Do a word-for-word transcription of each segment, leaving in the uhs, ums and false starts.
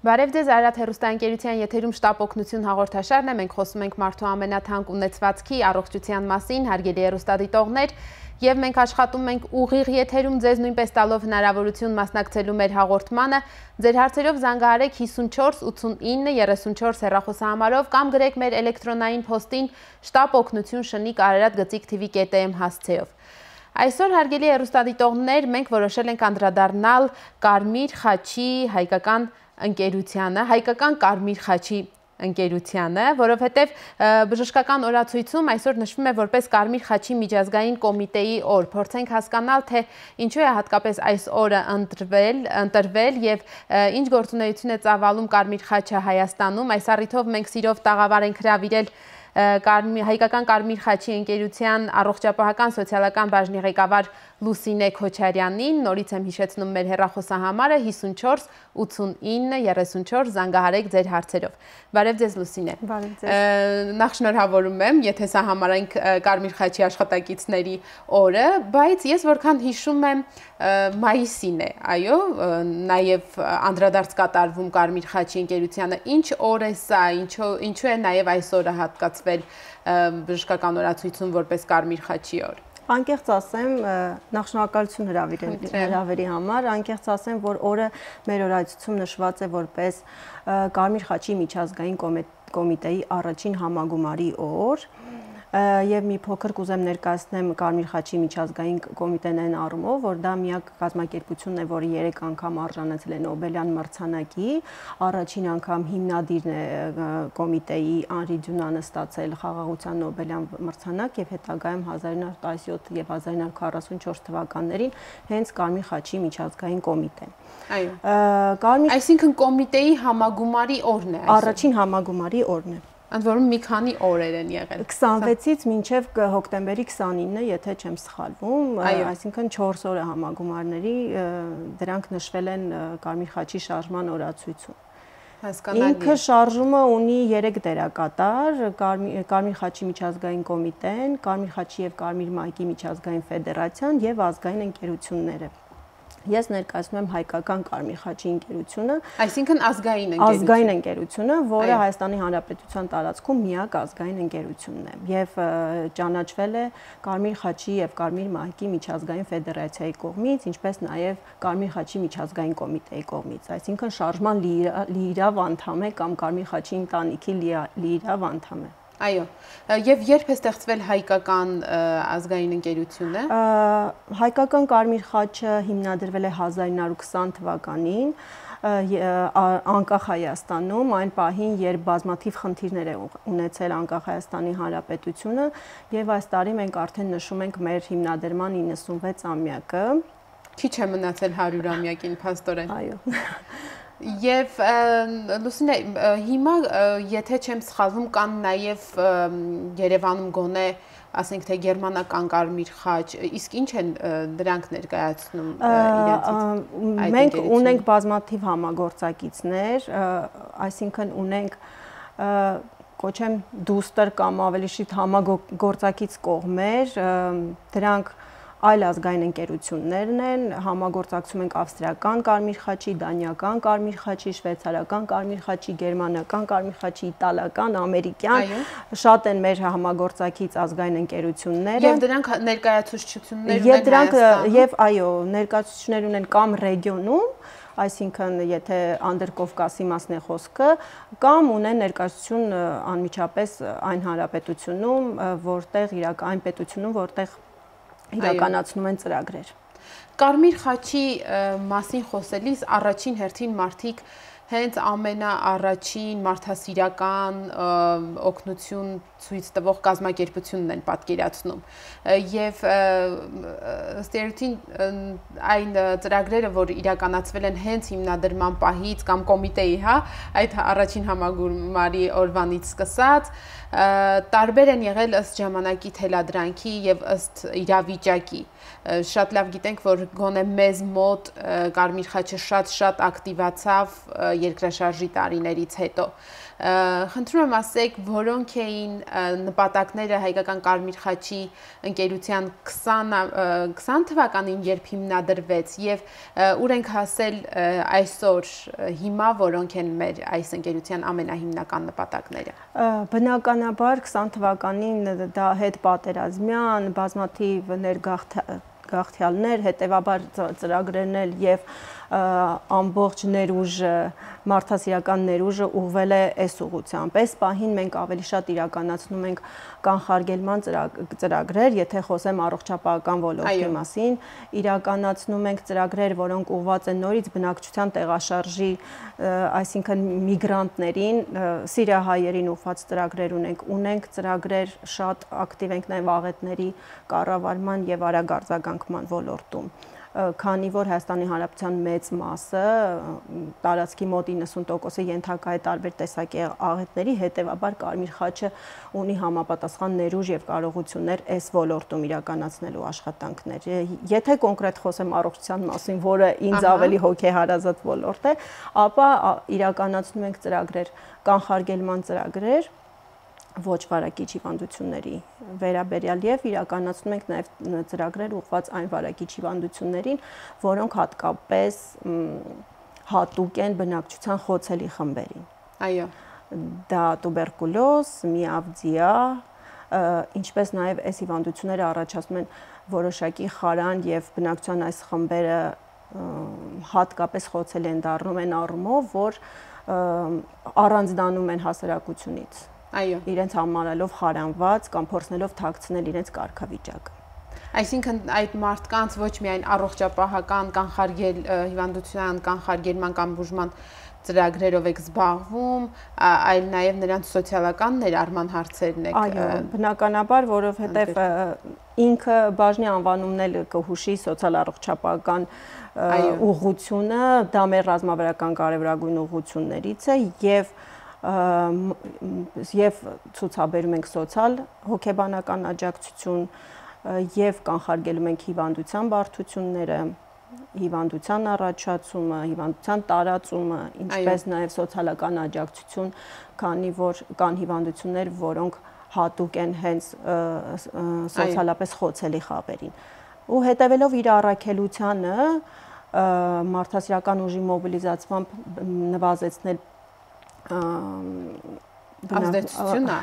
Բարև ձեզ, Արարատ հեռուստաընկերության եթերում շտապ օգնություն հաղորդաշարն է, մենք խոսում ենք մարդու ամենաթանկ ունեցվածքի առողջության մասին, հարգելի հեռուստադիտողներ, եւ մենք աշխատում ենք ուղիղ եթերում ձեզ նույնպես տալով հնարավորություն մասնակցելու մեր հաղորդմանը, ձեր հարցերով զանգահարեք հիսունչորս ութսունինը երեսունչորս հեռախոսահամարով կամ գրեք մեր էլեկտրոնային փոստին շտապ օգնություն շնիկ արարատ գծիկ թիվի կետ էմ հասցեով։ Այսօր հարգելի հեռուստադիտողներ, մենք որոշել ենք անդրադառնալ Կարմիր խաչի հայկական ընկերությանը, հայկական Կարմիր խաչի ընկերությանը, որովհետև բժշկական օրացույցում այսօր նշվում է որպես Կարմիր խաչի միջազգային կոմիտեի օր։ Փորձենք հասկանալ, թե ինչու է հատկապես այս օրը ընտրվել, ընտրվել եւ ինչ գործունեություն է ծավալում Կարմիր խաչը Հայաստանում։ Այս առիթով մենք սիրով տաղավար ենք հրավիրել հայկական Կարմիր խաչի ընկերության առողջապահական սոցիալական բաժնի ղեկավար Լուսինե Քոչարյանին, նորից եմ հիշեցնում մեր հեռախոսահամարը հիսունչորս ութսունինը երեսունչորս, զանգահարեք ձեր հարցերով։ Բարև ձեզ Լուսինե։ Բարև ձեզ։ Նախ շնորհավորում եմ, եթե սա համարենք Կարմիր խաչի աշխատակիցների օրը, բայց ես որքան հիշում եմ մայիսին է, այո, նաև անդրադարձ կատարվում Կարմիր խաչի ընկերությանը։ Ինչ օր է սա, ինչու է նաև այս օրը հատկացվել բժշկական օրացույցում որպես Կարմիր խաչի օր։ Անկեղծ ասեմ, նախ շնորհակալություն հրավերի համար, անկեղծ ասեմ, որ օրը մեր օրացույցում նշված է որպես Կարմիր խաչի միջազգային կոմիտեի առաջին համագումարի օր, եւ մի փոքր կուզեմ ներկայացնեմ Կարմիր խաչի միջազգային կոմիտեն այն առումով, որ դա միակ կազմակերպությունն է, որը երեք անգամ արժանացել է Նոբելյան մրցանակի, առաջին անգամ հիմնադիրն է կոմիտեի Անրի Դյունանը ստացել խաղաղության Նոբելյան մրցանակ եւ հետագայում հազար ինը հարյուր տասնյոթ եւ հազար ինը հարյուր քառասունչորս թվականներին հենց Կարմիր խաչի միջազգային կոմիտեն։ Այո։ Այսինքն կոմիտեի համագումարի օրն է այսօր։ Առաջին համագումարի օրն է։ Ընդ որում մի քանի օրեր են եղել։ քսանվեցից մինչև հոկտեմբերի քսանինը, եթե չեմ սխալվում, այսինքն չորս օր է համագումարների, դրանք նշվել են Կարմիր խաչի շարժման օրացույցում։ Հասկանալի։ Ինքը շարժումը ունի երեք դերակատար՝ Կարմիր խաչի միջազգային կոմիտեն, Կարմիր խաչի եւ Կարմիր մայրիկի միջազգային ֆեդերացիան եւ ազգային ընկերությունները։ Ես ներկայացնում եմ հայկական Կարմիր խաչի ընկերությունը, այսինքն ազգային ընկերություն։ Ազգային ընկերությունը, որը Հայաստանի Հանրապետության տարածքում միակ ազգային ընկերությունն է եւ ճանաչվել է Կարմիր խաչի եւ Կարմիր մայրիկի միջազգային ֆեդերացիայի կողմից, ինչպես նաեւ Կարմիր խաչի միջազգային կոմիտեի կողմից, այսինքն շարժման լիիրավ անդամ է կամ Կարմիր խաչի ընտանիքի լիիրավ անդամ է։ Այո, եւ երբ է ստեղծվել հայկական ազգային ընկերությունը։ Հայկական Կարմիր խաչը հիմնադրվել է հազար ինը հարյուր քսան թվականին անկախ Հայաստանում, այն պահին, երբ բազմաթիվ խնդիրներ է ունեցել անկախ Հայաստանի Հանրապետությունը, եւ այս տարի մենք արդեն նշում ենք մեր հիմնադրման իննսունվեց-ամյակը։ Քիչ է մնացել հարյուրամյակին, փաստորեն։ Այո։ Եվ Լուսինե, հիմա եթե չեմ սխալվում, կան նաև Երևանում գոնե, ասենք թե գերմանական Կարմիր խաչ, իսկ ինչ են դրանք ներկայացնում իրենցից։ Մենք ունենք բազմաթիվ համագործակիցներ, այսինքն ունենք կոչեմ դուստր կամ ավելի շիտ համագործակից կողմեր, դրանք այլ ազգային ընկերություններն են, համագործակցում ենք ավստրիական Կարմիր խաչի, դանիական Կարմիր խաչի, շվեյցարական Կարմիր խաչի, գերմանական Կարմիր խաչի, իտալական, ամերիկյան, շատ են մեր համագործակից ազգային ընկերությունները։ Եվ դրանք ներկայացուցչություններ ունեն Հայաստանում։ Եվ այո, ներկայացուցիչներ ունեն կամ ռեգիոնում, այսինքն եթե Անդրկովկասի մասն է խոսքը, կամ ունեն ներկայացություն անմիջապես այն հանրապետությունում, որտեղ այն պետությունում, որտեղ իրականացնում են ծրագրեր։ Կարմիր խաչի մասին խոսելիս առաջին հերթին մարդիկ հենց ամենաառաջին մարդասիրական օգնություն ցույց տվող կազմակերպությունն են պատկերացնում եւ ըստ երևույթին այն ծրագրերը, որ իրականացվել են հենց հիմնադրման պահից կամ կոմիտեի, հա, այդ առաջին համագումարի օրվանից սկսած, տարբեր են եղել ըստ ժամանակի թելադրանքի եւ ըստ իրավիճակի։ Շատ լավ գիտենք, որ գոնե մեզ մոտ Կարմիր խաչը շատ-շատ ակտիվացավ երկրաշարժի տարիներից հետո։ Խնդրում եմ ասեք, որոնք էին նպատակները Հայկական Կարմիր խաչի ընկերության քսան թվականին, երբ հիմնադրվեց, եւ ուր ենք հասել այսօր հիմա, որոնք են մեր այս ընկերության ամենահիմնական նպատակները։ Բնականաբար քսան թվականին դա հետպատերազմյան բազմաթիվ ներգաղթյալներ, հետևաբար ծրագրերն եւ ամբողջ ներուժը, մարդասիրական ներուժը ուղղվել է այս ուղղությամբ։ Այս պահին մենք ավելի շատ իրականացնում ենք կանխարգելման ծրագրեր, եթե խոսեմ առողջապահական ոլորտի մասին, իրականացնում ենք ծրագրեր, որոնք ուղղված են նորից բնակչության տեղաշարժի, այսինքն միգրանտներին, սիրիահայերին ուղղված ծրագրեր ունենք, ունենք ծրագրեր շատ ակտիվ ենք նաև աղետների կառավարման եւ արագ արձագանքման ոլորտում, քանի որ Հայաստանի Հանրապետության մեծ մասը, տարածքի մոտ իննսուն տոկոսը ենթակա է տարբեր տեսակի աղետների, հետևաբար Կարմիր խաչը ունի համապատասխան ներուժ եւ կարողություններ այս ոլորտում իրականացնելու աշխատանքներ։ Եթե կոնկրետ խոսեմ առողջության մասին, որը ինձ ավելի հոգեհարազատ ոլորտ է, ապա իրականացնում ենք ծրագրեր, կանխարգելման ծրագրեր ոչ վարակիչ հիվանդությունների վերաբերյալ եւ իրականացնում ենք նաեւ ծրագրեր ուղղված այն վարակիչ հիվանդություններին, որոնք հատկապես հատուկ են բնակչության խոցելի խմբերին։ Այո։ Դա տուբերկուլոզ, միավձիա, ինչպես նաեւ այս հիվանդությունները առաջացնում են որոշակի խարան եւ բնակչության այս խմբերը հատկապես խոցելի են դառնում են առումով, որ առանձնանում են հասարակությունից։ Այո, իրենց համարելով խարանված կամ փորձնելով թաքցնել իրենց կարգավիճակը։ Այսինքն այդ մարդկանց ոչ միայն առողջապահական կանխարգել հիվանդության կանխարգելման կամ բուժման ծրագրերով եք զբաղվում, այլ նաև նրանց սոցիալական ներառման հարցերն եք։ Այո, բնականաբար, որովհետև ինքը բաժնի անվանումն էլ կհուշի սոցիալ առողջապահական ուղղությունը, դա մեր ռազմավարական կարևորագույն ուղղություններից է եւ եւ ցուցաբերում ենք սոցիալ հոգեբանական աջակցություն եւ կանխարգելում ենք հիվանդության բարդությունները, հիվանդության առաջացումը, հիվանդության տարածումը, ինչպես նաեւ սոցիալական աջակցություն, քանի որ կան հիվանդություններ, որոնք հատուկ են հենց սոցիալապես խոցելի խավերին։ Ու հետևելով իր առաքելությանը մարդասիրական ուժի մոբիլիզացմամբ նվազեցնել ազդեցությունը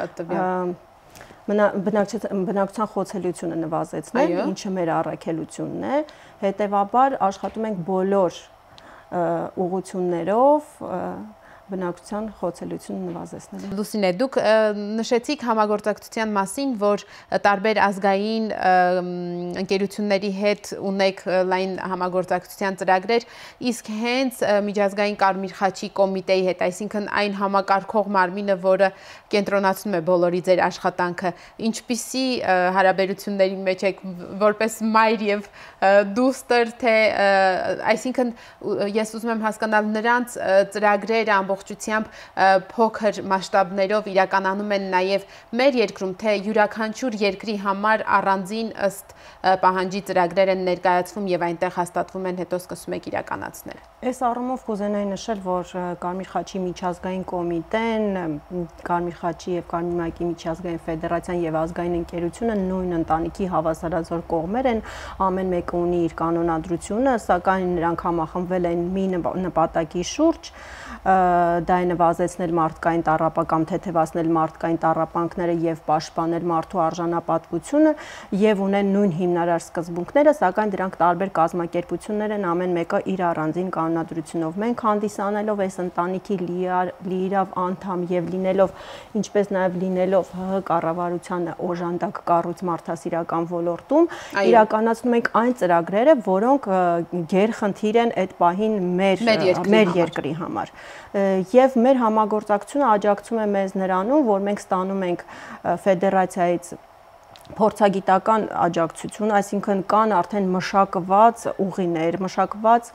բնակչության խոցելիությունը նվազեցնել, ինչը մեր առաքելությունն է, հետևաբար աշխատում ենք բոլոր ուղղություններով բնակչության խոցելիությունը նվազեցնելու։ Լուսինե, դուք նշեցիք համագործակցության մասին, որ տարբեր ազգային ընկերությունների հետ ունեք լայն համագործակցության ծրագրեր, իսկ հենց միջազգային Կարմիր խաչի կոմիտեի հետ, այսինքն այն համակարգող մարմինը, որը կենտրոնացնում է բոլորի ձեր աշխատանքը, ինչպիսի հարաբերությունների մեջ եք որպես մայր եւ դուստր, թե այսինքն ես ուզում եմ հասկանալ նրանց ծրագրերը ամբողջությամբ փոքր մասշտաբներով իրականանում են նաև մեր երկրում, թե յուրաքանչյուր երկրի համար առանձին ըստ պահանջի ծրագրեր են ներկայացվում եւ այնտեղ հաստատվում են, հետո սկսում եք իրականացնել։ Այս առումով կուզենայի նշել, որ Կարմիր խաչի միջազգային կոմիտեն, Կարմիր խաչի եւ Կարմիր մայրիկի միջազգային ֆեդերացիան եւ ազգային ընկերությունը նույն ընտանիքի հավասարազոր կողմեր են, ամեն մեկը ունի իր կանոնադրությունը, սակայն նրանք համախմբվել են մի նպատակի շուրջ, դա է նվազեցնել մարդկային տառապը, թեթևացնել մարդկային տառապանքները եւ պաշտպանել մարդու արժանապատվությունը եւ ունեն նույն հիմնարար սկզբունքները, սակայն դրանք տարբեր կազմակերպություններ են, ամեն մեկը իր առանձին կանոնադրությունով։ Մենք հանդիսանելով այս ընտանիքի լիիրավ անդամ եւ լինելով, ինչպես նաեւ լինելով ՀՀ կառավարությանը օժանդակ կառույց մարդասիրական ոլորտում, իրականացնում ենք այն ծրագրերը, որոնք գերխնդիր են այդ պահին մեր մեր երկրի համար։ Եվ մեր համագործակցությունը աջակցում է մեզ նրանում, որ մենք ստանում ենք ֆեդերացիայից փորձագիտական աջակցություն, այսինքն կան արդեն մշակված ուղիներ, մշակված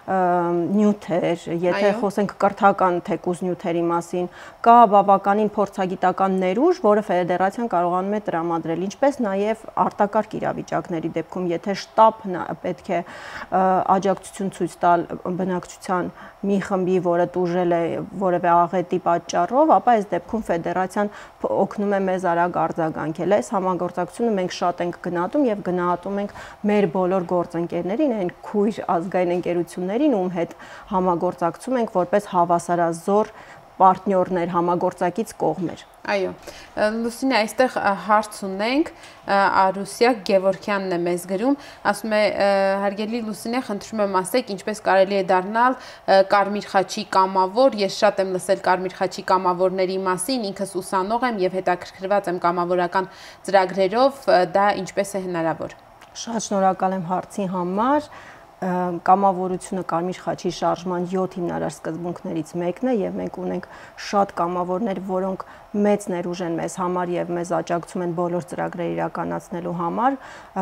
նյութեր, եթե խոսենք կրթական թեկուզ նյութերի մասին, կա բավականին փորձագիտական ներուժ, որը ֆեդերացիան կարողանում է տրամադրել, ինչպես նաև արտակարգ իրավիճակների դեպքում, եթե շտապ պետք է աջակցություն ցույց տալ բնակչության մի խմբի, որը տուժել է որևէ աղետի պատճառով, ապա այս դեպքում ֆեդերացիան օգնում է մեզ արագ արձագանքել։ Այս համագործակցությունը մենք շատ ենք գնահատում եւ գնահատում ենք մեր բոլոր գործընկերներին, այն քույր ազգային ընկերություններին, ում հետ համագործակցում ենք որպես հավասարազոր պարտներներ, համագործակից կողմեր։ Այո, Լուսինե, այստեղ հարց ունենք, Արուսիա Գևորգյանն է մեզ գրում, ասում է, հարգելի Լուսինե, խնդրում եմ ասեք, ինչպես կարելի է դառնալ Կարմիր խաչի կամավոր, ես շատ եմ լսել Կարմիր խաչի կամավորների մասին, ինքս ուսանող եմ եւ հետաքրքրված եմ կամավորական ծրագրերով, դա ինչպես է հնարավոր։ Շատ շնորհակալ եմ հարցի համար։ Կամավորությունը Կարմիր խաչի շարժման յոթ հիմնարար սկզբունքներից մեկն է եւ մենք ունենք շատ կամավորներ, որոնք մեծ ներուժ են մեզ համար եւ մեզ աջակցում են բոլոր ծրագրեր իրականացնելու համար։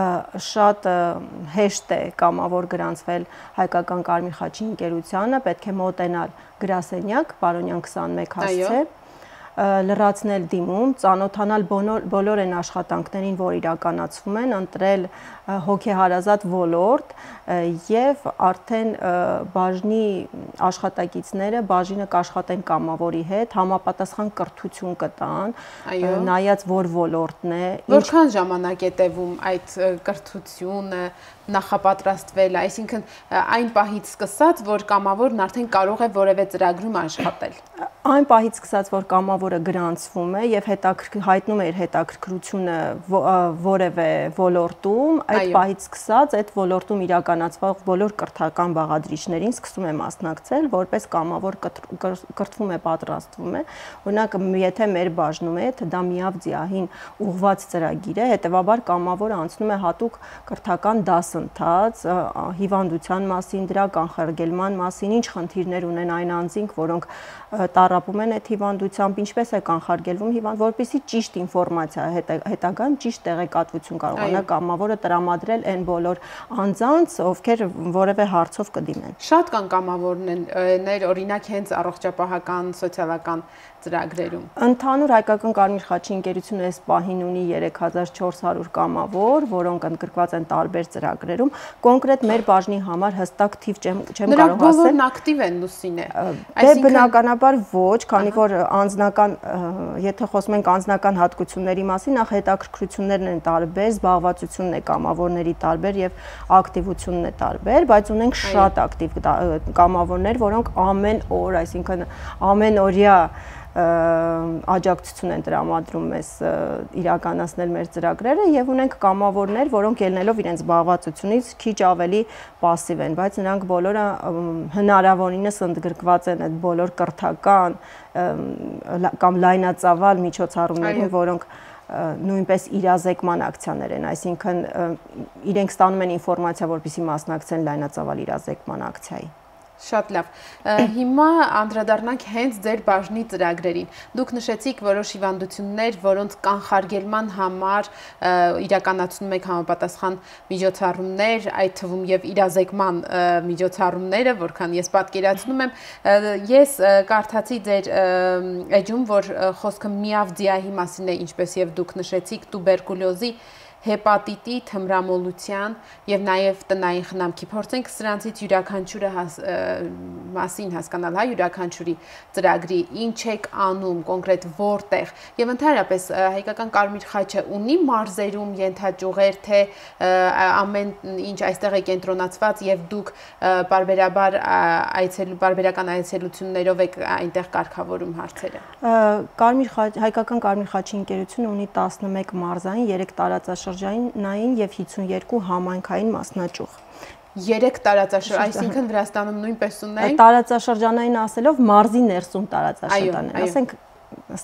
Շատ հեշտ է կամավոր գրանցվել Հայկական Կարմիր խաչի ընկերությանը, պետք է մոտենալ գրասենյակ, Պարոնյան քսանմեկ հասցե, լրացնել դիմում, ծանոթանալ բոլոր այն աշխատանքներին, որ իրականացվում են, ընտրել հոգեհարազատ ոլորտ եւ արդեն բաժնի աշխատակիցները բաժինը կաշխատեն կամավորի հետ, համապատասխան կրթություն կտան, նայած որ ոլորտն է, որքան ժամանակ է տևում այդ կրթությունը նախապատրաստվել, այսինքն այն պահից սկսած, որ կամավորն արդեն կարող է որևէ ծրագրում աշխատել։ Այն պահից սկսած, որ կամավորը գրանցվում է եւ հայտնում է իր հետաքրքրությունը որևէ ոլորտում, այդ պահից սկսած այդ ոլորտում իրականացվող բոլոր կրթական բաղադրիչներին սկսում է մասնակցել, որպես կամավոր կրթվում է, պատրաստվում է։ Օրինակ, եթե մեր բաժնում է, դա միավ ձիահին ուղղված ծրագիր է, հետեւաբար կամավորը անցնում է հատուկ կրթական դասընթաց, հիվանդության մասին, դրա կանխարգելման մասին, ինչ խնդիրներ ունեն այն անձինք, որոնք տառապում են այդ հիվանդությամբ, ինչպես է կանխարգելվում հիվանդ, որպեսզի ճիշտ ինֆորմացիա, հետագայում ճիշտ տեղեկատվություն կարողանա կամավորը տրամադրել այն բոլոր անձանց, ովքեր որևէ հարցով կդիմեն։ Շատ կան կամավորներ, օրինակ հենց առողջապահական, սոցիալական ծրագրերում։ Ընդհանուր Հայկական Կարմիր խաչի ընկերությունը այս պահին ունի երեք հազար չորս հարյուր կամավոր, որոնք ընդգրկված են տարբեր ծրագրերում։ Կոնկրետ մեր բաժնի համար հստակ թիվ չեմ չեմ կարող ասել։ Նրանք բոլորն ակտիվ են, Լուսինե։ Դե բնականաբար ոչ, քանի որ անձնական, եթե խոսում ենք անձնական հատկությունների մասին, նախ հետաքրքրություններն են տարբեր, զբաղվածությունն է կամավորների տարբեր եւ ակտիվությունն է տարբեր, բայց ունենք շատ ակտիվ կամավորներ, որոնք ամեն օր, այսինքն ամենօրյա աջակցություն են տրամադրում մեզ իրականացնել մեր ծրագրերը եւ ունենք կամավորներ, որոնք ելնելով իրենց զբաղվածությունից քիչ ավելի пассив են, բայց նրանք բոլորը հնարավորինս ընդգրկված են այդ բոլոր կրթական կամ լայնածավալ միջոցառումներին, որոնք նույնպես իրազեկման ակցիաներ են, այսինքն իրենք ստանում են ինֆորմացիա, որպեսզի մասնակցեն լայնածավալ իրազեկման ակցիայի։ Շատ լավ։ Հիմա անդրադառնանք հենց ձեր բաժնի ծրագրերին։ Դուք նշեցիք որոշ հիվանդություններ, որոնց կանխարգելման համար իրականացնում եք համապատասխան միջոցառումներ, այդ թվում եւ իրազեկման միջոցառումները, որքան ես պատկերացնում եմ։ Ես կարդացի ձեր էջում, որ խոսքը միավ ձիահի մասին է, ինչպես եւ դուք նշեցիք, տուբերկուլյոզի, հեպատիտի, թմրամոլության եւ նաեւ տնային խնամքի փորձենք սրանցից յուրաքանչյուրը մասին հասկանալ, հա, յուրաքանչյուրի ծրագրի ինչ եք անում, կոնկրետ որտեղ եւ ընդհանրապես Հայկական Կարմիր խաչը ունի մարզերում ենթաճյուղեր, թե ամեն ինչ այստեղ է կենտրոնացված եւ դուք բարբերաբար այցելու բարբերական այցելություններով եք այնտեղ կարգավորում հարցերը։ Կարմիր խաչ, Հայկական Կարմիր խաչի ընկերությունը ունի տասնմեկ մարզային, երեք տարածաշրջանային եւ հիսունյոթ համայնքային մասնաճյուղ։ Երեք տարածաշրջան, այսինքն Վրաստանում նույնպես ունենք։ Տարածաշրջանային ասելով մարզի ներսում տարածաշրջան, ասենք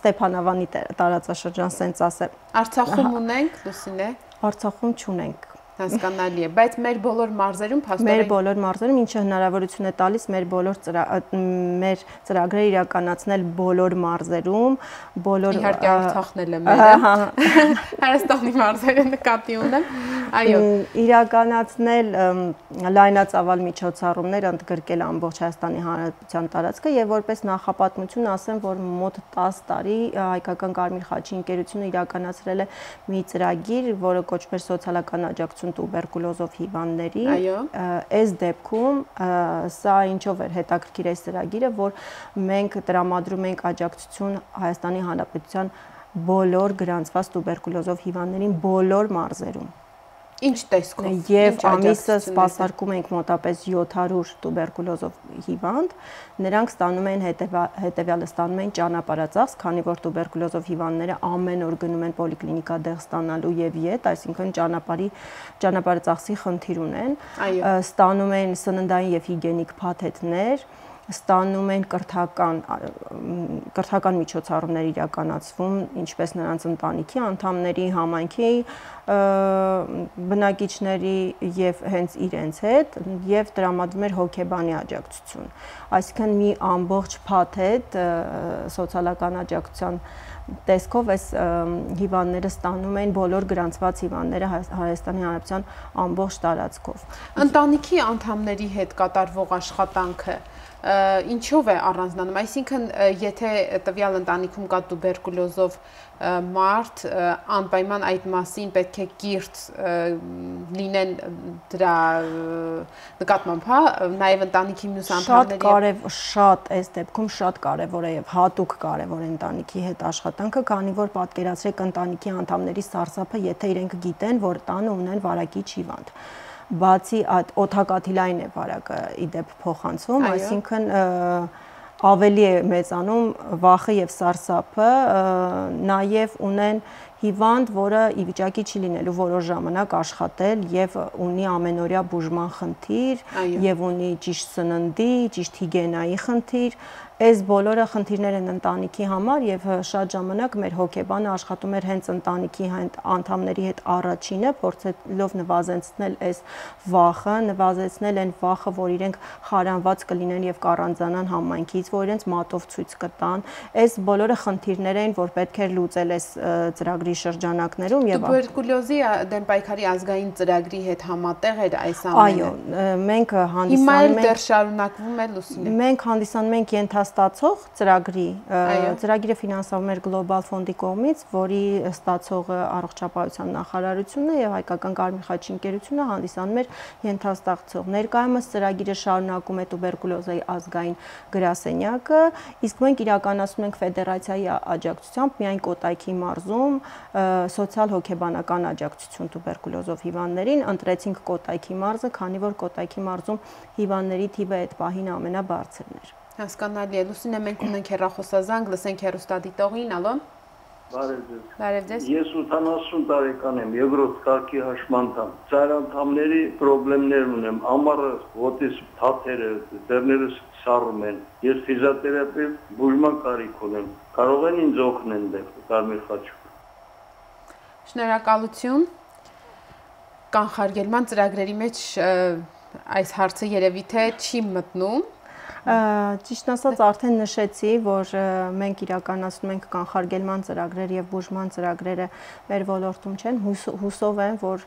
Ստեփանավանի տարածաշրջան, սենց ասել։ Արցախում ունենք, Լուսինե։ Արցախում չունենք։ Հասկանալի է, բայց մեր բոլոր մարզերում փաստորեն մեր բոլոր մարզերում ինչը հնարավորություն է տալիս մեր բոլոր մեր ծրագրերը իրականացնել բոլոր մարզերում, բոլոր իհարկե Արցախն էլ է մերը, Հայաստանի մարզերը նկատի ունեմ, այո, իրականացնել լայնածավալ միջոցառումներ, ընդգրկել ամբողջ Հայաստանի Հանրապետության տարածքը եւ որպես նախապատմություն ասեմ, որ մոտ տասը տարի Հայկական Կարմիր խաչի ընկերությունը իրականացրել է մի ծրագիր, որը կոչվում է սոցիալական աջակցություն տուբերկուլոզով հիվանդների, այս դեպքում սա ինչով էր հետաքրքիր այս ծրագիրը, որ մենք տրամադրում ենք աջակցություն Հայաստանի Հանրապետության բոլոր գրանցված տուբերկուլոզով հիվանդներին բոլոր մարզերում։ Ինչ տեսքով։ Եվ ամիսը սպասարկում ենք մոտապես յոթ հարյուր տուբերկուլոզով հիվանդ, նրանք ստանում են հետևյալը ստանում են ճանապարհածախս, քանի որ տուբերկուլոզով հիվանդները ամեն օր գնում են պոլիկլինիկա դեղ ստանալու եւ ետ, այսինքն ճանապարհի ճանապարհածախսի խնդիր ունեն, ստանում են սննդային եւ հիգիենիկ փաթեթներ, ստանում են կրթական կրթական միջոցառումներ իրականացվում, ինչպես նրանց ընտանիքի անդամների, համայնքի բնակիչների եւ հենց իրենց հետ եւ տրամադրում էր հոգեբանի աջակցություն։ Այսինքն մի ամբողջ փաթեթ սոցիալական աջակցության տեսքով այս հիվանդները ստանում են բոլոր գրանցված հիվանդները Հայաստանի Հանրապետության ամբողջ տարածքով։ Ընտանիքի անդամների հետ կատարվող աշխատանքը ինչով է առանձնանում, այսինքն եթե տվյալ ընտանիքում կա տուբերկուլոզով մարդ, անպայման այդ մասին պետք է կիրթ լինեն դրա նկատմամբ, հա, նաև ընտանիքի մյուս անդամների շատ այս դեպքում շատ կարևոր է եւ հատուկ կարևոր է ընտանիքի հետ աշխատանքը, քանի որ պատկերացրեք ընտանիքի անդամների սարսափը, եթե իրենք գիտեն, որ տանը ունեն վարակիչ հիվանդ։ Բացի այդ օդակաթիլային է վարակը իդեպ փոխանցում, այսինքն ավելի է մեծանում վախը եւ սարսափը, նաեւ ունեն հիվանդ, որը ի վիճակի չի լինելու որոշ ժամանակ աշխատել եւ ունի ամենօրյա բուժման խնդիր եւ ունի ճիշտ սննդի, ճիշտ հիգիենայի խնդիր, այս բոլորը խնդիրներ են ընտանիքի համար եւ շատ ժամանակ մեր հոգեբանը աշխատում էր հենց ընտանիքի անդամների հետ առաջինը, փորձելով նվազեցնել այս վախը, նվազեցնել այն վախը, որ իրենք խարանված կլինեն եւ կառանձնանան համայնքից, որ իրենց մատով ցույց կտան, այս բոլորը խնդիրներ են, որ պետք էր լուծել այս ծրագրի շրջանակներում եւ տուբերկուլոզի դեմ պայքարի ազգային ծրագրի հետ համատեղ էր այս ամենը։ Այո, մենք հանդիսանում ենք դեռ շարունակվում է Լուսինե։ Մենք հանդիսանում ենք ենթաստացող ծրագրի, ծրագիրը ֆինանսավորվում էր Global Fund-ի կողմից, որի ստացողը առողջապահության նախարարությունն է եւ Հայկական Կարմիր խաչի ընկերությունը հանդիսանում էր ենթաստացող։ Ներկայումս ծրագիրը շարունակում է տուբերկուլոզայի ազգային գրասենյակը, իսկ մենք իրականացնում ենք ֆեդերացիայի աջակցությամբ միայն Կոտայքի մարզում սոցիալ-հոգեբանական աջակցություն տուբերկուլոզով հիվանդներին, ընտրեցինք Կոտայքի մարզը, քանի որ Կոտայքի մարզում հիվանդների թիվը այդ պահին ամենաբարձրն էր։ Հասկանալի է, Լուսինե, մենք ունենք հեռախոսազանգ, լսենք հեռուստադիտողին, ալո։ Բարև ձեզ։ Բարև ձեզ։ Ես ութանասուն տարեկան եմ, երկրորդ կարգի հաշմանդամ։ Ծայր անդամների խնդիրներ ունեմ, ամառը ոտիս թաթերը, ձեռներս սառում են։ Ես ֆիզիոթերապևտ բուժման կարիք ունեմ։ Կարող են ինձ օգնել դեռ Կարմիր խաչում։ Շնորհակալություն։ Կանխարգելման ծրագրերի մեջ այս հարցը երևի թե չի մտնում։ Ճիշտ ասած արդեն նշեցի, որ մենք իրականացնում ենք կանխարգելման ծրագրեր եւ բուժման ծրագրերը մեր ոլորտում չեն, հուսով եմ, որ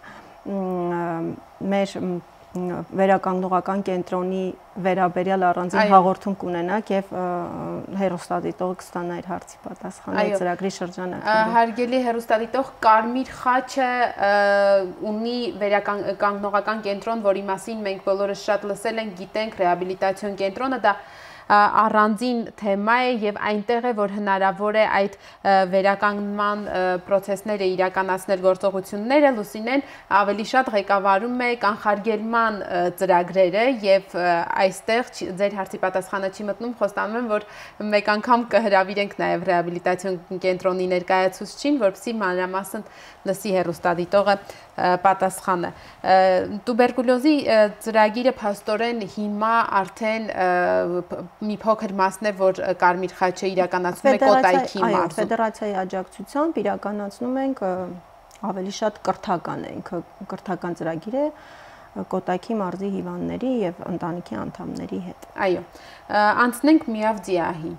մեր վերականգնողական կենտրոնի վերաբերյալ առանձին հաղորդում կունենաք եւ հեռուստադիտողը կստանա իր հարցի պատասխանը այդ ծրագրի շրջանակներում։ Հարգելի հեռուստադիտող, Կարմիր խաչը ունի վերականգնողական կենտրոն, որի մասին մենք բոլորս շատ լսել ենք, գիտենք, ռեհաբիլիտացիոն կենտրոնը դա առանձին թեմա է եւ այնտեղ է, որ հնարավոր է այդ վերականգնման process-ները իրականացնել գործողությունները, Լուսինեն ավելի շատ ղեկավարում է կանխարգելման ծրագրերը եւ այստեղ ձեր հարցի պատասխանը չի մտնում, խոստանում եմ, որ մեկ անգամ կհրավիրենք նաեւ ռեհաբիլիտացիոն կենտրոնի ներկայացուցչին, որպեսզի մանրամասն լսի հեռուստադիտողը պատասխանը։ Տուբերկուլոզի ծրագիրը փաստորեն հիմա արդեն մի փոքր մասն է, որ Կարմիր խաչը իրականացնում է Կոտայքի մարզում։ Ֆեդերացիայի աջակցությամբ իրականացնում ենք ավելի շատ կրթական է, ինքը կրթական ծրագիր է Կոտայքի մարզի հիվանդների եւ ընտանիքի անդամների հետ։ Այո, անցնենք Միավձիահի։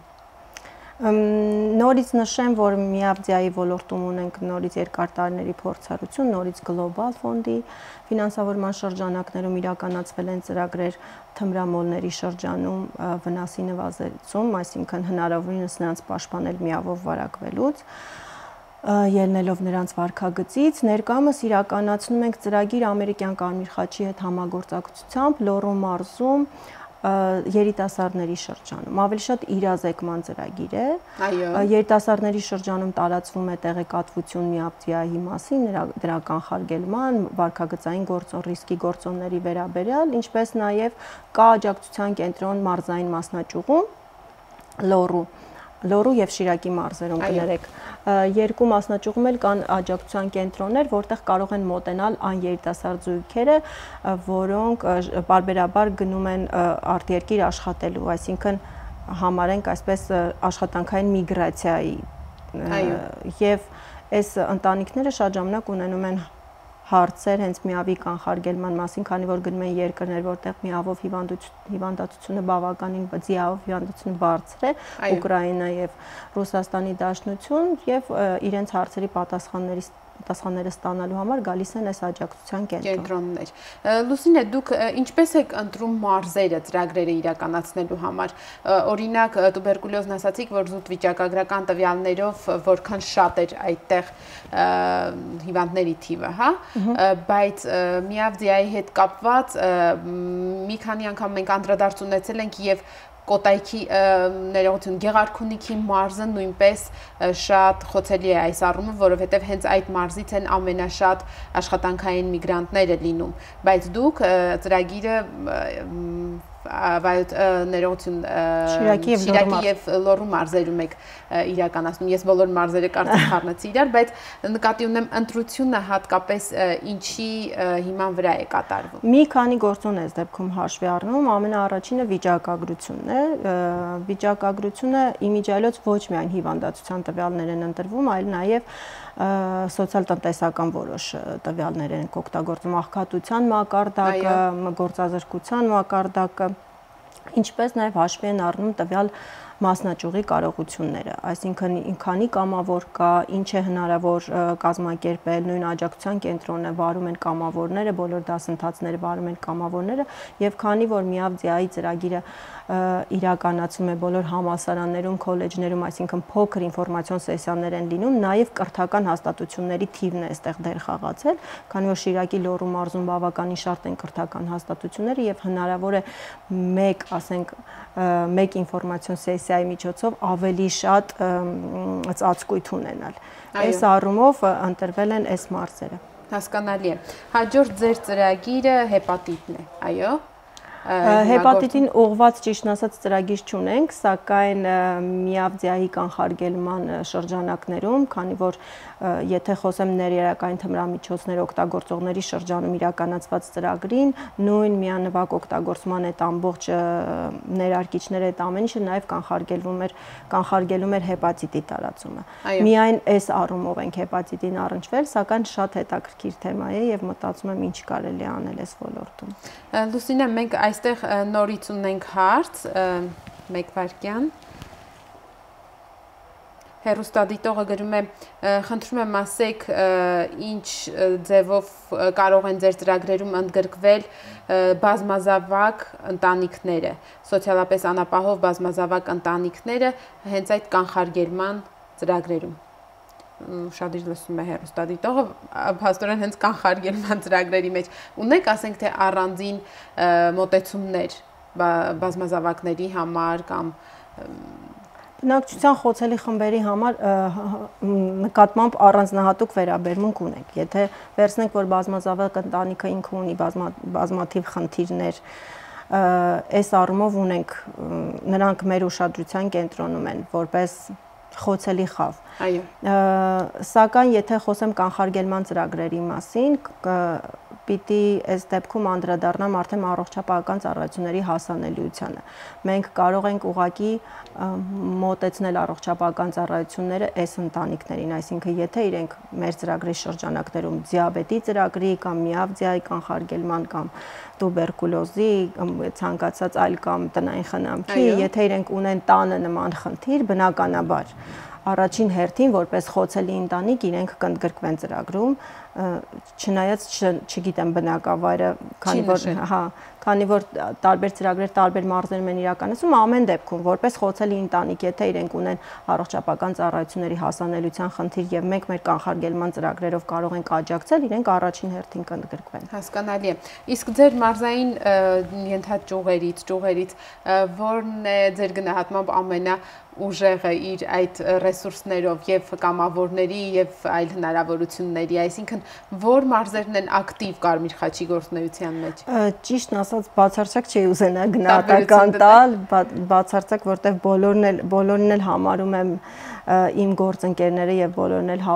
Նորից նշեմ, որ Միավձիայի ոլորտում ունենք նորից երկար տարիների փորձառություն, նորից գլոբալ ֆոնդի ֆինանսավորման շրջանակներում իրականացվել են ծրագրեր թմրամոլների շրջանում վնասի նվազեցում, այսինքն հնարավորինս նրանց պաշտպանել միավով վարակվելուց, ելնելով նրանց վարքագծից, ներկայումս իրականացնում ենք ծրագիր Ամերիկյան Կարմիր խաչի հետ համագործակցությամբ Լոռու մարզում երիտասարդների շրջանում, ավելի շատ իրազեկման ծրագիր է։ Երիտասարդների շրջանում տարածվում է տեղեկատվություն Միավձիայի մասին, դրա կանխարգելման, վարքագծային գործոն, ռիսկի գործոնների վերաբերյալ, ինչպես նաև կա աջակցության կենտրոն մարզային մասնաճյուղում Լոռու Լոռու եւ Շիրակի մարզերում կներեք։ Երկու մասնաճյուղում էլ կան աջակցության կենտրոններ, որտեղ կարող են մոտենալ այն երիտասարդ զույգերը, որոնք բարբերաբար գնում են արտերկիր աշխատելու, այսինքն համարենք այսպես աշխատանքային միգրացիայի։ Եվ այս ընտանիքները շատ ժամանակ ունենում են հարցեր հենց միավի կանխարգելման մասին, քանի որ գնում են երկրներ, որտեղ միավով հիվանդացությունը բավականին ձիավով հիվանդությունը բարձր է, Ուկրաինա եւ Ռուսաստանի Դաշնություն, եւ իրենց հարցերի պատասխանների պատասխանները ստանալու համար գալիս են այս աջակցության կենտրոններ։ Լուսինե, դուք ինչպես եք ընտրում մարզերը ծրագրերը իրականացնելու համար։ Օրինակ, տուբերկուլյոզն ասացիք, որ զուտ վիճակագրական տվյալներով որքան շատ էր այդտեղ հիվանդների թիվը, հա, բայց Միավձիայի հետ կապված մի քանի անգամ մենք անդրադարձ ունեցել ենք եւ Կոտայքի ներողություն Գեղարքունիքի մարզը նույնպես շատ խոցելի է այս առումով, որովհետև հենց այդ մարզից են ամենաշատ աշխատանքային միգրանտները լինում, բայց դուք ծրագիրը ներողություն Շիրակի եւ Լոռու մարզերում եք իրականացնում։ Ես բոլոր մարզերը կարծես խառնեցի իրար, բայց նկատի ունեմ ընտրությունը հատկապես ինչի հիման վրա է կատարվում։ Մի քանի գործոն է այս դեպքում հաշվի առնում, ամենաառաջինը վիճակագրությունն է։ Վիճակագրությունը իմիջիայլոց ոչ միայն հիվանդացության տվյալներ են ընտրվում, այլ նաեւ սոցիալ-տնտեսական որոշ տվյալներ են օգտագործում, աղքատության մակարդակը, գործազրկության մակարդակը, ինչպես նաև հաշվի են առնում տվյալ մասնաճյուղի կարողությունները, այսինքն քանի կամավոր կա, ինչ է հնարավոր կազմակերպել, նույն աջակցության կենտրոնը վարում են կամավորները, բոլոր դասընթացները վարում են կամավորները, եւ քանի որ Միավձիայի ծրագիրը իրականացում է բոլոր համալսարաններում, քոլեջներում, այսինքն փոքր ինֆորմացիոն սեսիաներ են լինում, նաև կրթական հաստատությունների թիվն է այստեղ դեր խաղացել, քանի որ Շիրակի Լոռու մարզում բավականին շատ են կրթական հաստատությունները եւ հնարավոր է մեկ, ասենք, մեկ ինֆորմացիոն սեսիայի միջոցով ավելի շատ ծածկույթ ունենալ։ Այս առումով ընտրվել են այս մարզերը։ Հասկանալի է։ Հաջորդ ձեր ծրագիրը հեպատիտն է, այո։ Հեպատիտին ուղղված ճիշտ ասած ծրագիր չունենք, սակայն Միավձիայի կանխարգելման շրջանակներում, քանի որ եթե խոսեմ ներերակային թմրամիջոցներ օգտագործողների շրջանում իրականացված ծրագրին, նույն միանվագ օգտագործման այդ ամբողջ ներարկիչները, այդ ամեն ինչը նաև կանխարգելվում էր, կանխարգելում էր հեպատիտի տարածումը։ Միայն այս առումով ենք հեպատիտին առնչվել, սակայն շատ հետաքրքիր թեմա է եւ մտածում եմ ինչ կարելի է անել այս ոլորտում։ Լուսինե, մենք այստեղ նորից ունենք հարց, մեկ վայրկյան։ Հեռուստադիտողը գրում է, խնդրում եմ ասեք, ինչ ձևով կարող են ձեր ծրագրերում ընդգրկվել բազմազավակ ընտանիքները, սոցիալապես անապահով բազմազավակ ընտանիքները հենց այդ կանխարգելման ծրագրերում։ Ուշադիր լսում է հեռուստադիտողը, փաստորեն հենց կանխարգելման ծրագրերի մեջ ունեք, ասենք թե առանձին մոտեցումներ բազմազավակների համար կամ Բնակչության խոցելի խմբերի համար նկատմամբ առանձնահատուկ վերաբերմունք ունենք։ Եթե վերցնենք, որ բազմազավակ ընտանիքը ինքը ունի բազմաթիվ խնդիրներ, այս առումով ունենք, նրանք մեր ուշադրության կենտրոնում են, որպես խոցելի խավ։ Այո։ Սակայն եթե խոսեմ կանխարգելման ծրագրերի մասին, պիտի այս դեպքում անդրադառնամ արդեն առողջապահական ծառայությունների հասանելիությանը։ Մենք կարող ենք ուղղակի մոտեցնել առողջապահական ծառայությունները այս ընտանիքներին, այսինքն եթե իրենք մեր ծրագրի շրջանակներում դիաբետի ծրագրի կամ միաբձիայի կանխարգելման կամ տուբերկուլոզի ցանկացած այլ կամ տնային խնամքի, եթե իրենք ունեն տանը նման խնդիր, բնականաբար առաջին հերթին որպես խոցելի ընտանիք իրենք կընդգրկվեն ծրագրում, չնայած չգիտեմ բնակավայրը, քանի որ, հա, քանի որ տարբեր ծրագրեր տարբեր մարզերում են իրականացում, ամեն դեպքում որպես խոցելի ընտանիք, եթե իրենք ունեն առողջապահական ծառայությունների հասանելիության խնդիր եւ մենք մեր կանխարգելման ծրագրերով կարող ենք աջակցել, իրենք առաջին հերթին կընդգրկվեն։ Հասկանալի է։ Իսկ ձեր մարզային ենթաճյուղերից, ճյուղերից որն է ձեր գնահատմամբ ամենա ուժեղը իր այդ ռեսուրսներով եւ կամավորների եւ այլ հնարավորությունների, այսինքն որ մարզերն են ակտիվ Կարմիր խաչի գործունեության մեջ։ Ճիշտն ասած բացարձակ չի ուզենա գնահատական տալ, բացարձակ որտեվ բոլորն էլ բոլորն էլ համարում եմ իմ գործընկերները եւ բոլորն էլ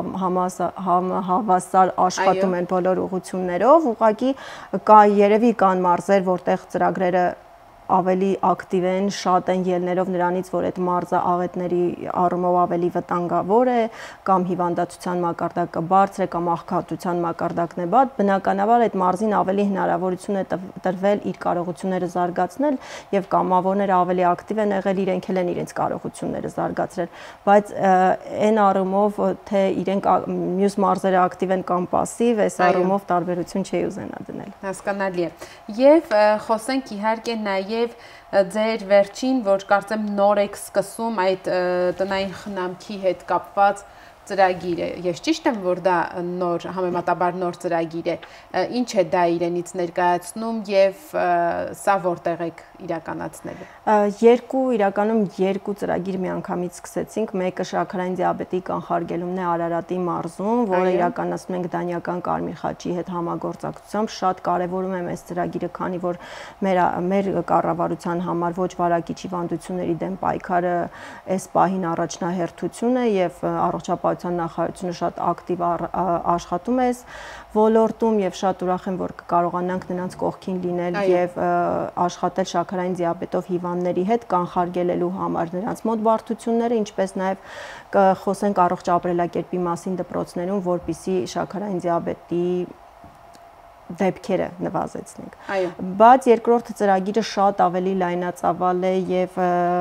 հավասար աշխատում են բոլոր ուղղություններով, ուղղակի կա երևի կան մարզեր, որտեղ ծրագրերը ավելի ակտիվ են, շատ են ելներով նրանից, որ այդ մարզը աղետների առումով ավելի վտանգավոր է, կամ հիվանդացության մակարդակը բարձր է, կամ աղքատության մակարդակն է բաց, բնականաբար այդ մարզին ավելի հնարավորություն է տրվել իր կարողությունները զարգացնել եւ կամավորները ավելի ակտիվ են եղել, իրենք էլ են իրենց կարողությունները զարգացրել, բայց այն առումով, թե իրենք մյուս մարզերը ակտիվ են կամ պասիվ, այս առումով տարբերություն չի ուզենա դնել։ Հասկանալի է։ Եվ խոսենք իհարկե նաեւ եւ ձեր վերջին, որ կարծեմ նոր եք սկսում այդ տնային խնամքի հետ կապված ծրագիրը։ Ես ճիշտ եմ, որ դա նոր, համեմատաբար նոր ծրագիր է։ Ինչ է դա իրենից ներկայացնում եւ սա որտեղ եք իրականացնելու։ Երկու, իրականում երկու ծրագիր միանգամից սկսեցինք։ Մեկը շաքարային դիաբետի կանխարգելումն է Արարատի մարզում, որը իրականացնում ենք Դանիական Կարմիր խաչի հետ համագործակցությամբ։ Շատ կարևորում եմ այս ծրագիրը, քանի որ մեր մեր կառավարության համար ոչ վարակիչ հիվանդությունների դեմ պայքարը այս պահին առաջնահերթություն է եւ առողջապահության նախարարությունը շատ ակտիվ աշխատում է այս ոլորտում եւ շատ ուրախ եմ, որ կկարողանանք նրանց կողքին լինել եւ աշխատել շաքարային դիաբետով հիվանդների հետ կանխարգելելու համար նրանց մոտ բարդությունները, ինչպես նաեւ կխոսենք առողջ ապրելակերպի մասին դպրոցներում, որպիսի շաքարային դիաբետի դեպքերը նվազեցնենք։ Բայց երկրորդ ծրագիրը շատ ավելի լայնածավալ է եւ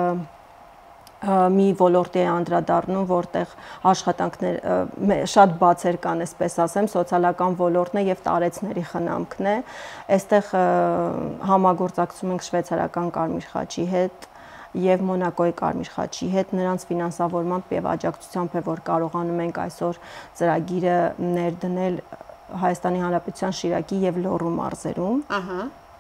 մի ոլորտի է անդրադառնում, որտեղ աշխատանքներ շատ բացեր կան, այսպես ասեմ, սոցիալական ոլորտն է եւ տարեցների խնամքն է։ Այստեղ համագործակցում ենք շվեյցարական Կարմիր խաչի հետ եւ Մոնակոյի Կարմիր խաչի հետ, նրանց ֆինանսավորմամբ եւ աջակցությամբ է, որ կարողանում ենք այսօր ծրագիրը ներդնել Հայաստանի Հանրապետության Շիրակի եւ Լոռու մարզերում։ Ահա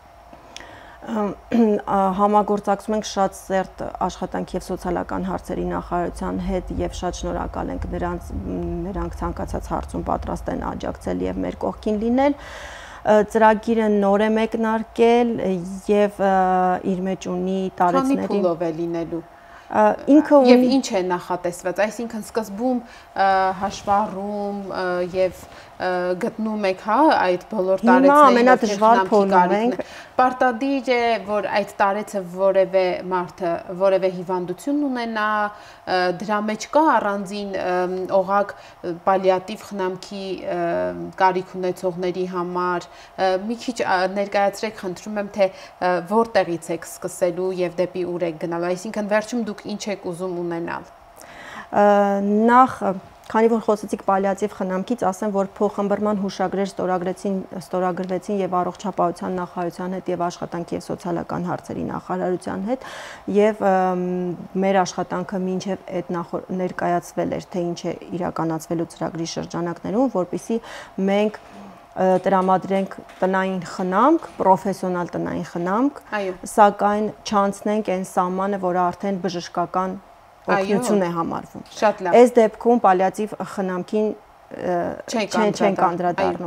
Համագործակցում ենք շատ սերտ աշխատանքի եւ սոցիալական հարցերի նախարարության հետ եւ շատ շնորհակալ ենք նրանց նրանք ցանկացած հարցում պատրաստ են աջակցել եւ մեր կողքին լինել։ Ծրագիրը նոր է մեկնարկել եւ իր մեջ ունի տարեցների։ Քանի փուլով է լինելու։ Ինքը եւ ինչ է նախատեսված, այսինքն սկզբում հաշվառում եւ գտնում եք, հա, այդ բոլոր տարեցների ամենադժվար փուլն ենք։ Պարտադիր է, որ այդ տարեցը որևէ մարդը որևէ հիվանդություն ունենա, դրա մեջ կա առանձին օղակ պալիատիվ խնամքի կարիք ունեցողների համար։ Մի քիչ ներկայացրեք, խնդրում եմ, թե որտեղից եք սկսելու եւ դեպի ուր եք գնալու, այսինքն վերջում դուք ինչ եք ուզում ունենալ։ Նախ Քանի որ խոսեցիք պալիատիվ խնամքից, ասեմ, որ փոխհմբռնման հուշագրեր ստորագրեցին, ստորագրվեցին եւ առողջապահության նախարարության հետ եւ աշխատանքի եւ սոցիալական հարցերի նախարարության հետ եւ մեր աշխատանքը մինչեւ այդ ներկայացվել էր, թե ինչ է իրականացվելու ծրագրի շրջանակներում, որպեսզի մենք տրամադրենք տնային խնամք, պրոֆեսիոնալ տնային խնամք, սակայն չանցնենք այն սահմանը, որը արդեն բժշկական օգնություն է համարվում։ Շատ լավ։ Այս դեպքում պալիատիվ խնամքին չենք անդրադառնում։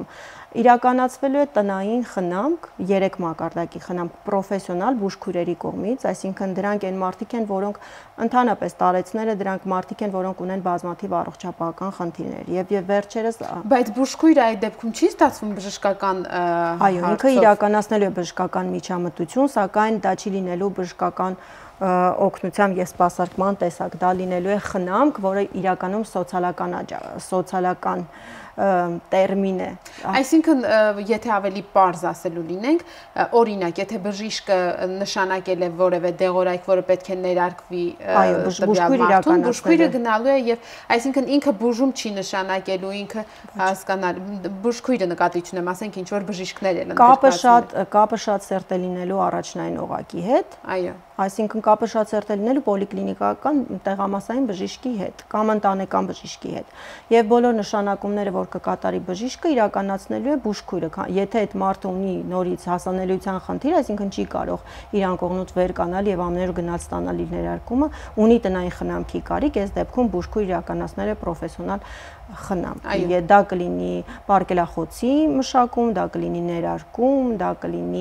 իրականացվելու է տնային խնամք, երեք մակարդակի խնամք պրոֆեսիոնալ բուժքույրերի կողմից, այսինքն դրանք են մարդիկ են, որոնք ընդհանրապես տարեցները դրանք մարդիկ են, որոնք ունեն բազմաթիվ առողջապահական խնդիրներ եւ եւ վերջերս Բայց բուժքույրը այդ դեպքում չի ստացվում բժշկական Այո, ինքը իրականացնելու է բժշկական միջամտություն, սակայն դա չի լինելու բժշկական օգնությամբ եւ սպասարկման տեսակ, դա լինելու է խնամք, որը իրականում սոցիալական սոցիալական տերմին է։ Այսինքն, եթե ավելի պարզ ասելու լինենք, օրինակ, եթե բժիշկը նշանակել է որևէ դեղորայք, որը պետք է ներարկվի տվյալ մարդուն, բուժքույրը գնալու է եւ այսինքն ինքը բուժում չի նշանակելու, ինքը հասկանալ, բուժքույրը նկատի ունեմ, ասենք ինչ որ բժիշկներ են կապը շատ կապը շատ սերտ է լինելու առաջնային օղակի հետ։ Այո։ Այսինքն կապը շատ սերտ է լինելու պոլիկլինիկական տեղամասային բժիշկի հետ կամ ընտանեկան բժիշկի հետ։ Եվ բոլոր նշանակումները, որ կկատարի բժիշկը, իրականացնելու է բուժքույրը։ Եթե այդ մարդը ունի նորից հասանելիության խնդիր, այսինքն չի կարող իրան կողմից վեր կանալ եւ ամեն օր գնալ ստանալ իր ներարկումը, ունի տնային խնամքի կարիք, այս դեպքում բուժքույրը իրականացնել է պրոֆեսիոնալ խնամք։ Եթե դա կլինի պարկելախոցի մշակում, դա կլինի ներարկում, դա կլինի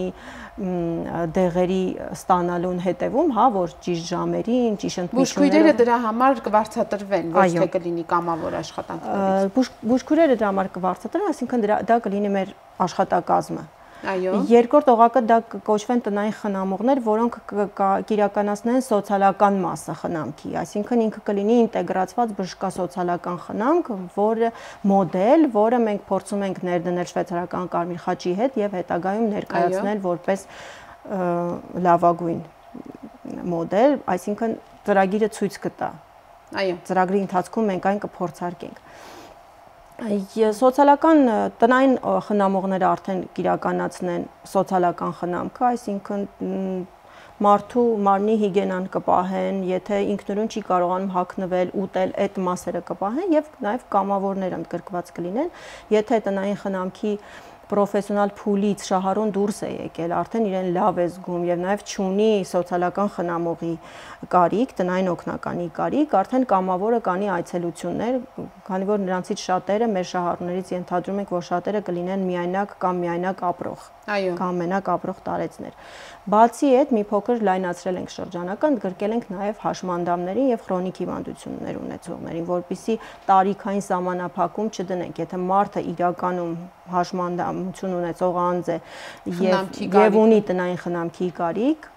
դեղերի ստանալուն հետևում, հա, որ ճիշտ ժամերին, ճիշտ ընդմիջումներով բուժքույրերը դրա համար կվարձատրվեն, ոչ թե կլինի կամավոր աշխատանքներից։ Բուժքույրերը դրա համար կվարձատրեն, այսինքն դա կլինի մեր աշխատակազմը։ Այո։ Երկրորդ օղակը դա կոչվեն տնային խնամողներ, որոնք կիրականացնեն սոցիալական մասը խնամքի, այսինքն ինքը կլինի ինտեգրացված բժշկասոցիալական խնամք, որը մոդել, որը մենք փորձում ենք ներդնել շվեյցարական կարմիր խաչի հետ եւ հետագայում ներկայացնել որպես լավագույն մոդել, այսինքն ծրագիրը ցույց կտա։ Այո։ Ծրագրի ընթացքում մենք այն կփորձարկենք։ Սոցիալական տնային խնամողները արդեն կիրականացնեն սոցիալական խնամքը, այսինքն մարդու մարմնի հիգիենան կպահեն, եթե ինքնուրույն չի կարողանում հագնվել, ուտել, այդ մասերը կպահեն եւ նաեւ կամավորներ ընդգրկված կլինեն, եթե տնային խնամքի պրոֆեսիոնալ փուլից շահառուն դուրս է եկել, արդեն իրեն լավ է զգում եւ նաեւ ճունի սոցիալական խնամողի կարիք, տնային օգնականի կարիք, արդեն կամավորը կանի այցելություններ, քանի որ նրանցից շատերը մեր շահառուներից ենթադրում ենք, որ շատերը կլինեն միայնակ կամ միայնակ ապրող, կամ մենակ ապրող տարեցներ։ Բացի այդ, մի փոքր լայնացրել ենք շրջանակը, ընդգրկել ենք նաեւ հաշմանդամներին եւ քրոնիկ հիվանդություններ ունեցողներին, որպիսի տարիքային սահմանափակում չդնենք, եթե մարդը իրականում հաշմանդամություն ունեցող անձ է եւ ունի տնային խնամքի կարիք,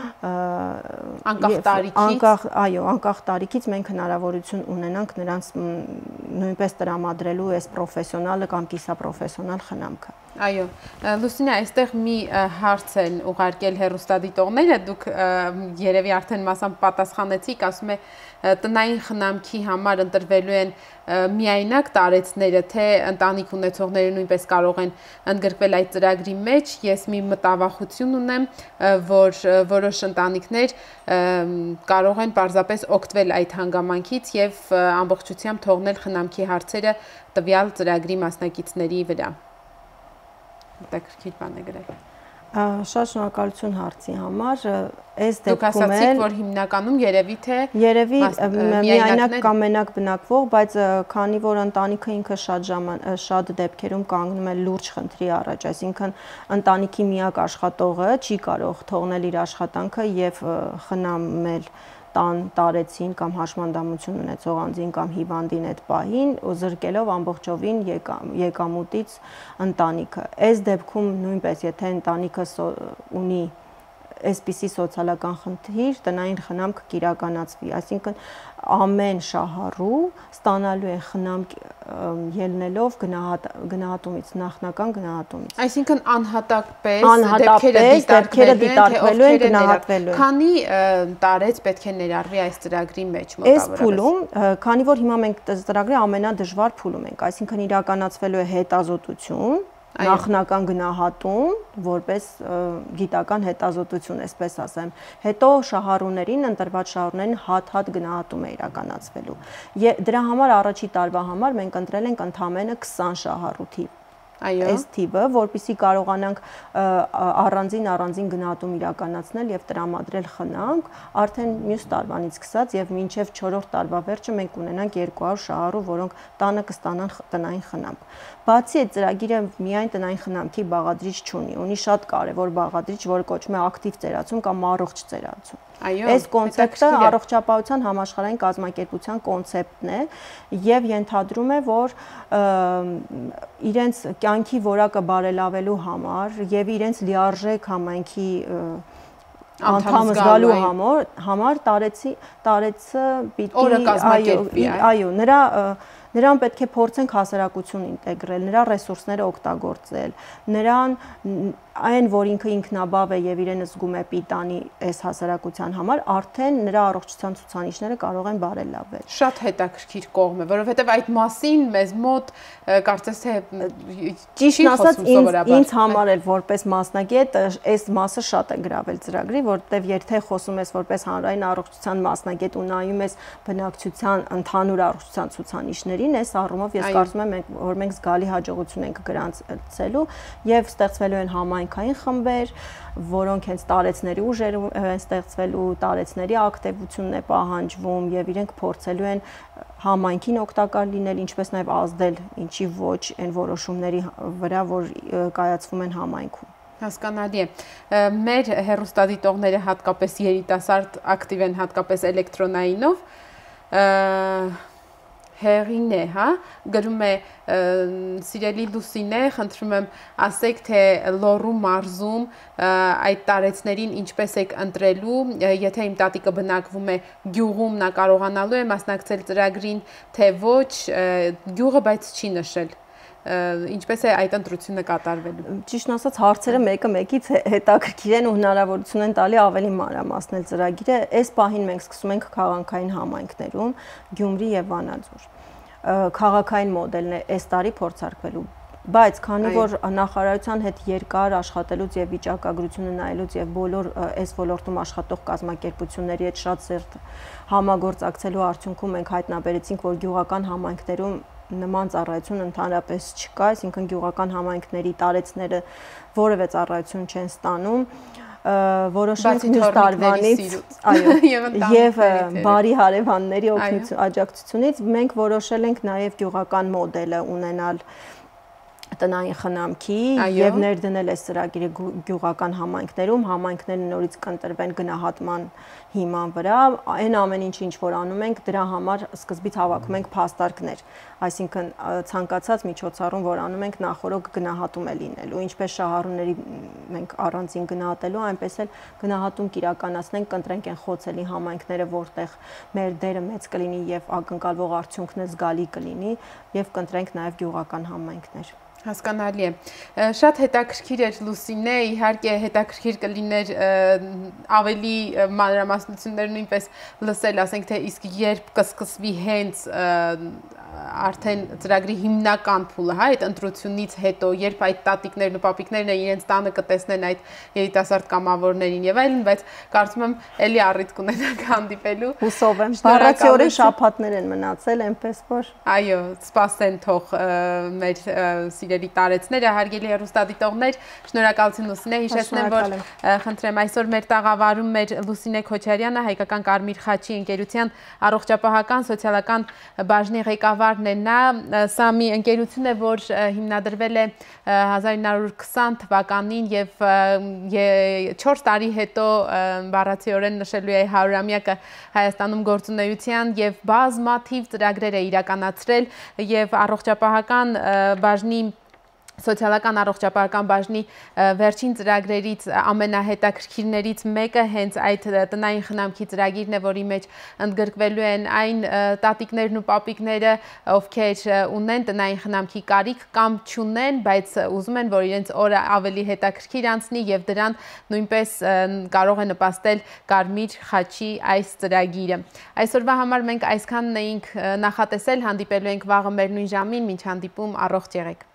անկախ տարիքից, անկախ, այո, անկախ տարիքից մենք հնարավորություն ունենանք նրանց նույնպես տրամադրելու այս պրոֆեսիոնալը կամ կիսապրոֆեսիոնալ խնամքը։ Այո, Լուսինե, այստեղ մի հարց են ուղարկել հեռուստադիտողները, դուք երևի արդեն մասամբ պատասխանեցիք, ասում է տնային խնամքի համար ընտրվելու են միայնակ տարեցները, թե ընտանիք ունեցողները նույնպես կարող են ընդգրկվել այդ ծրագրի մեջ։ Ես մի մտավախություն ունեմ, որ որոշ ընտանիքներ կարող են պարզապես օգտվել այդ հանգամանքից եւ ամբողջությամբ թողնել խնամքի հարցերը տվյալ ծրագրի մասնակիցների վրա։ Հետաքրքիր բան է գրել։ Շատ շնորհակալություն հարցի համար։ Այս դեպքում դուք ասացիք, որ հիմնականում երևի թե երևի միայնակ կամ մենակ բնակվող, բայց քանի որ ընտանիքը ինքը շատ շատ դեպքերում կանգնում է լուրջ խնդրի առաջ, այսինքն ընտանիքի միակ աշխատողը չի կարող թողնել իր աշխատանքը եւ խնամել տան տարեցին կամ հաշմանդամություն ունեցող անձին կամ հիվանդին այդ պահին ու զրկելով ամբողջովին եկամուտից ընտանիքը։ Այս դեպքում նույնպես եթե ընտանիքը ունի այսպիսի սոցիալական խնդիր, տնային խնամք կիրականացվի, այսինքն ամեն շահառու ստանալու է խնամք ելնելով գնահատումից, նախնական գնահատումից։ Այսինքն անհատակպես դեպքերը դիտարկվելու են, գնահատվելու են։ Քանի տարեց պետք է ներառվի այս ծրագրի մեջ մոտավորապես։ Այս փուլում, քանի որ հիմա մենք ծրագրի ամենադժվար փուլում ենք, այսինքն իրականացվելու է հետազոտություն, նախնական գնահատում, որպես գիտական հետազոտություն, այսպես ասեմ, հետո շահառուներին, ընտրված շահառուներին հատ-հատ գնահատում է իրականացվելու։ Դրա համար առաջի տարվա համար մենք ընտրել ենք ընդամենը քսան շահառու թիվ։ այս թիվը, որպեսզի կարողանանք առանձին առանձին գնահատում իրականացնել եւ տրամադրել խնամք, արդեն մյուս տարվանից սկսած եւ մինչեւ չորրորդ տարվա վերջը մենք ունենանք երկու հարյուր շահառու, որոնք տանը կստանան տնային խնամք։ Բացի այդ ծրագիրը միայն տնային խնամքի բաղադրիչ չունի, ունի շատ կարևոր բաղադրիչ, որը կոչվում է ակտիվ ծերացում կամ առողջ ծերացում։ Այս կոնցեպտը առողջապահության համաշխարհային կազմակերպության կոնցեպտն է եւ ենթադրում է, որ իրենց կյանքի որակը բարելավելու համար եւ իրենց լիարժեք համայնքի անդամ զգալու համար տարեցի տարեցը պիտի այո նրա Նրան պետք է փորձենք հասարակություն ինտեգրել, նրա ռեսուրսները օգտագործել, նրան այն, որ ինքը ինքնաբավ է եւ իրենը զգում է պիտանի այս հասարակության համար, արդեն նրա առողջության ցուցանիշները կարող են բարելավել։ Շատ հետաքրքիր կողմ է, որովհետեւ այդ մասին մեզ մոտ կարծես թե ճիշտն ասած ինձ համար էլ որպես մասնագետ այս մասը շատ է գրավել ծրագրի, որտեւ եթե խոսում ես որպես հանրային առողջության մասնագետ ու նայում ես բնակչության ընդհանուր առողջության ցուցանիշների Այս առումով ես կարծում եմ, որ մենք զգալի հաջողություն ենք գրանցելու եւ ստեղծվելու են համայնքային խմբեր, որոնք հենց տարեցների ուժեր են ստեղծվելու, տարեցների ակտիվությունն է պահանջվում եւ իրենք փորձելու են համայնքին օգտակար լինել, ինչպես նաեւ ազդել ինչի ոչ այն որոշումների վրա, որ կայացվում են համայնքում։ Հասկանալի է։ Մեր հեռուստադիտողները հատկապես երիտասարդ ակտիվ են հատկապես էլեկտրոնայինով Հեղին է, հա, գրում է սիրելի Լուսինե, խնդրում եմ ասեք, թե Լոռու մարզում այդ տարեցներին ինչպես եք ընտրելու, եթե իմ տատիկը բնակվում է գյուղում, նա կարողանալու է մասնակցել ծրագրին, թե ոչ, գյուղը բայց չի նշել։ Ինչպես է այդ ընտրությունը կատարվելու։ Ճիշտն ասած հարցերը մեկը մեկից հետաքրքիր են ու հնարավորություն են տալի ավելի մանրամասնել ծրագիրը։ Այս պահին մենք սկսում ենք քաղաքային համայնքներում, Գյումրի եւ Վանաձոր։ Քաղաքային մոդելն է այս տարի փորձարկվելու։ Բայց քանի որ նախարարության հետ երկար աշխատելուց եւ վիճակագրությունը նայելուց եւ բոլոր այս ոլորտում աշխատող կազմակերպությունների հետ շատ սերտ համագործակցելու արդյունքում մենք հայտնաբերեցինք, որ գյուղական համայնքներում նման ծառայություն ընդհանրապես չկա, այսինքն գյուղական համայնքների տարեցները որևէ ծառայություն չեն ստանում, որոշենք մյուս տարվանից, այո, եւ բարի հարևանների աջակցությունից մենք որոշել ենք նաեւ գյուղական մոդելը ունենալ տնային խնամքի եւ ներդնել այս ծրագիրը գյուղական համայնքներում, համայնքները նորից կընտրվեն գնահատման հիման վրա, այն ամեն ինչ ինչ որ անում ենք, դրա համար սկզբից հավաքում ենք փաստարկներ, այսինքն ցանկացած միջոցառում, որ անում ենք, նախորոք գնահատում է լինելու, ինչպես շահառուների մենք առանձին գնահատելու, այնպես էլ գնահատում կիրականացնենք, կընտրենք այն խոցելի համայնքները, որտեղ մեր դերը մեծ կլինի եւ ակնկալվող արդյունքն զգալի կլինի եւ կընտրենք նաեւ գյուղական համայնքներ։ Հասկանալի է։ Շատ հետաքրքիր էր Լուսինե, իհարկե հետաքրքիր կլիներ ավելի մանրամասնություններ նույնպես լսել, ասենք թե իսկ երբ կսկսվի հենց արդեն ծրագրի հիմնական փուլը, հա, այդ ընտրությունից հետո, երբ այդ տատիկներն ու պապիկներն են իրենց տանը կտեսնեն այդ երիտասարդ կամավորներին եւ այլն, բայց կարծում եմ էլի առիթ կունենանք հանդիպելու։ Հուսով եմ։ Բառացիորեն շաբաթներ են մնացել, այնպես որ։ Այո, սպասեն թող մեր սիրելի տարեցները, հարգելի հեռուստադիտողներ, շնորհակալություն Լուսինե, հիշեցնեմ, որ խնդրեմ այսօր մեր տաղավարում մեր Լուսինե Քոչարյանը, Հայկական Կարմիր խաչի ընկերության առողջապահական սոցիալական բաժնի ղեկավարն է նա, սա մի ընկերություն է, որ հիմնադրվել է հազար ինը հարյուր քսան թվականին եւ չորս տարի հետո բառացիորեն նշելու է հարյուրամյակը Հայաստանում գործունեության եւ բազմաթիվ ծրագրեր է իրականացրել եւ առողջապահական բաժնի Սոցիալական առողջապահական բաժնի վերջին ծրագրերից ամենահետաքրքիրներից մեկը հենց այդ տնային խնամքի ծրագիրն է, որի մեջ ընդգրկվելու են այն տատիկներն ու պապիկները, ովքեր ունեն տնային խնամքի կարիք կամ չունեն, բայց ուզում են, որ իրենց օրը ավելի հետաքրքիր անցնի եւ դրան նույնպես կարող է նպաստել Կարմիր խաչի այս ծրագիրը։ Այսօրվա համար մենք այսքանն էինք նախատեսել, հանդիպելու ենք վաղը մեր նույն ժամին, մինչ հանդիպում առողջ եղեք։